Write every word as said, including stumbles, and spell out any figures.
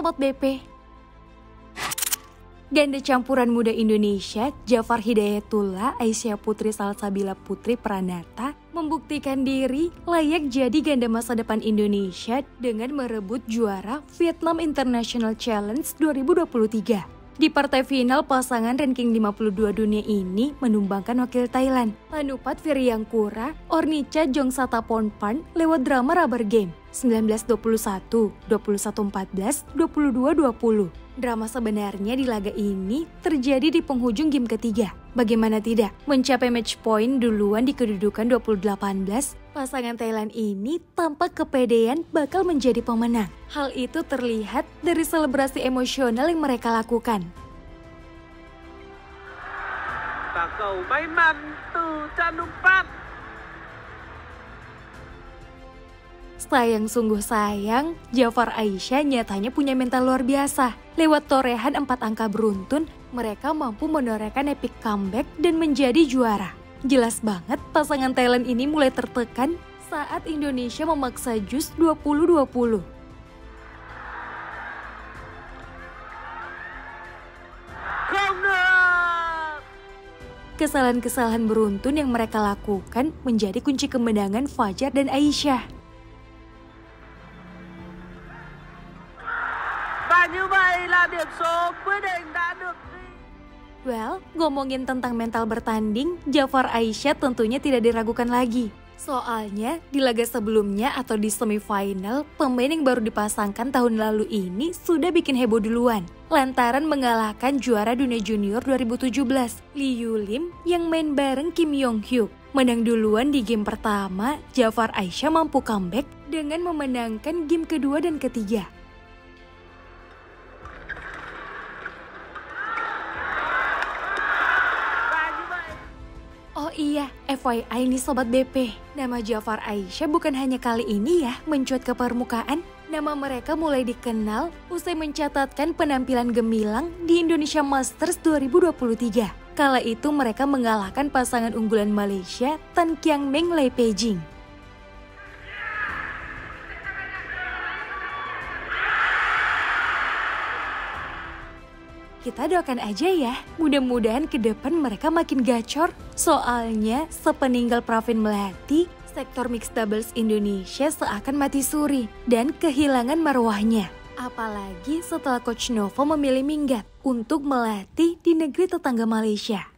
Sobat B P. Ganda campuran muda Indonesia, Jafar Hidayatullah Aisyah Putri Salsabila Putri Pranata membuktikan diri layak jadi ganda masa depan Indonesia dengan merebut juara Vietnam International Challenge dua ribu dua puluh tiga. Di partai final, pasangan ranking lima puluh dua dunia ini menumbangkan wakil Thailand, Panupat Viriangkura, Ornica Jongsatapornpan lewat drama rubber game sembilan belas dua puluh satu, dua puluh satu empat belas, dua puluh dua dua puluh. Drama sebenarnya di laga ini terjadi di penghujung game ketiga. Bagaimana tidak, mencapai match point duluan di kedudukan dua puluh delapan belas, pasangan Thailand ini tampak kepedean bakal menjadi pemenang. Hal itu terlihat dari selebrasi emosional yang mereka lakukan. Sayang sungguh sayang, Jafar Aisyah nyatanya punya mental luar biasa. Lewat torehan empat angka beruntun, mereka mampu menorehkan epic comeback dan menjadi juara. Jelas banget pasangan Thailand ini mulai tertekan saat Indonesia memaksa jus dua puluh dua puluh. Kesalahan-kesalahan beruntun yang mereka lakukan menjadi kunci kemenangan Fajar dan Aisyah. Well, ngomongin tentang mental bertanding, Jafar Aisyah tentunya tidak diragukan lagi. Soalnya, di laga sebelumnya atau di semifinal, pemain yang baru dipasangkan tahun lalu ini sudah bikin heboh duluan. Lantaran mengalahkan juara dunia junior dua ribu tujuh belas, Lee Yu Lim yang main bareng Kim Yong Hyuk. Menang duluan di game pertama, Jafar Aisyah mampu comeback dengan memenangkan game kedua dan ketiga. Oh iya, F Y I nih Sobat B P, nama Jafar Aisyah bukan hanya kali ini ya mencuat ke permukaan. Nama mereka mulai dikenal usai mencatatkan penampilan gemilang di Indonesia Masters dua ribu dua puluh tiga. Kala itu mereka mengalahkan pasangan unggulan Malaysia Tan Kiang Meng Lei Pei-jing. Kita doakan aja ya, mudah-mudahan ke depan mereka makin gacor. Soalnya sepeninggal Pravin Melati, sektor mixed doubles Indonesia seakan mati suri dan kehilangan marwahnya. Apalagi setelah Coach Novo memilih minggat untuk melatih di negeri tetangga Malaysia.